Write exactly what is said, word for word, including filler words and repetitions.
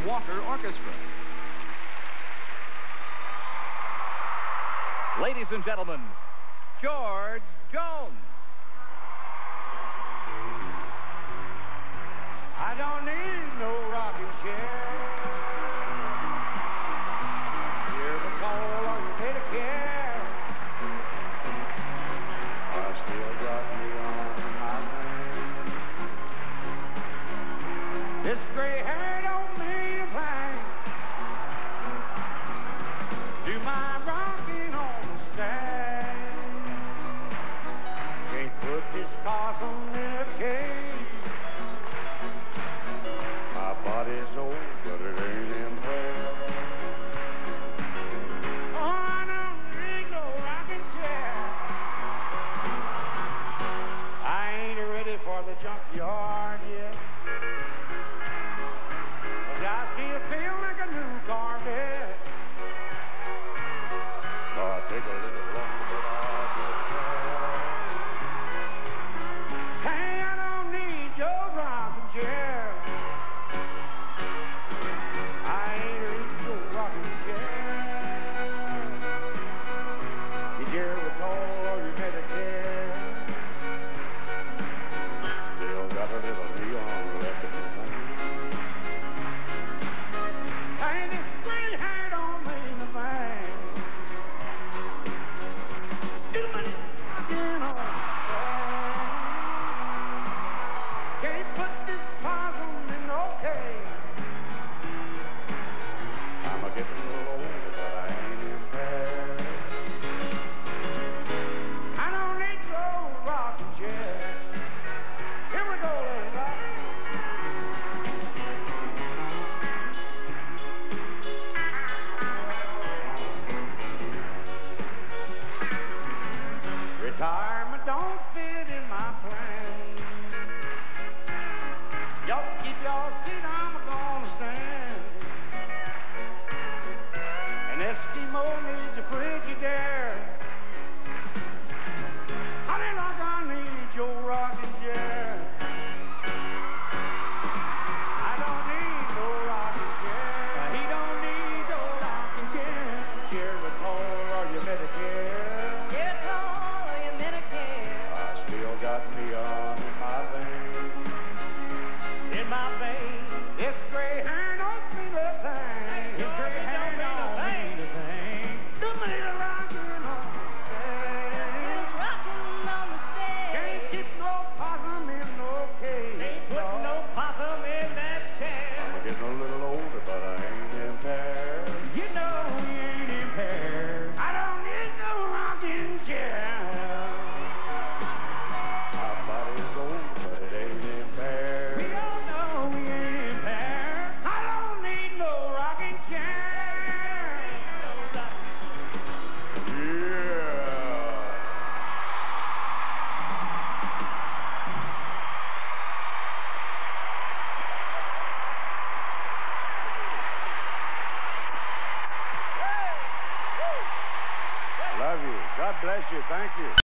Walker Orchestra. Ladies and gentlemen, George Jones. I don't need no rocking chair. Hear the call on your Medicare. I still got me on my mind. This gray hair don't mean a thing. Do my rocking on the stand. Can't put this possum in a cage. My body's old, but it ain't impaired. Oh, I don't need no rocking chair. I ain't ready for the junkyard yet. But I still feel like a new Corvette. Oh, I take a little longer, but I'll get there. Hey, I don't need your rocking chair. Retirement don't fit in my plan. Y'all keep your seat, I'm gonna stand. An Eskimo needs a Frigidaire. Honey, like I need your rocking chair. I don't need no rocking chair. He don't need no rocking chair. Chair with hold or your Medicare. Got me on in my vein, in my vein. This gray hair don't mean a thing. This gray hair don't mean a thing. Don't mean a rockin' on the stage. Rockin' on the stage. Can't keep no possum in no cage. Ain't put no possum in that chair. I'm getting a little older, but I ain't impaired. You know he ain't impaired. I don't need no rocking chair. Love you. God bless you. Thank you.